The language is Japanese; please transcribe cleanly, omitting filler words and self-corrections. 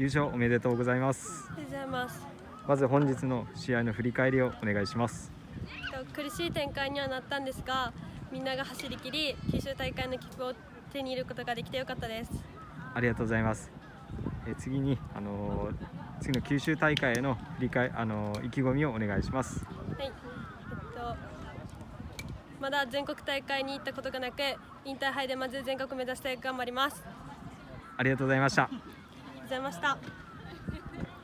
優勝おめでとうございます。 ありがとうございます。 まず本日の試合の振り返りをお願いします。 苦しい展開にはなったんですが、みんなが走り切り九州大会の切符を手に入れることができてよかったです。 ありがとうございます。次に次の九州大会への意気込みをお願いします。 はい、まだ全国大会に行ったことがなく、インターハイでまず全国目指して頑張ります。 ありがとうございました。 ありがとうございました。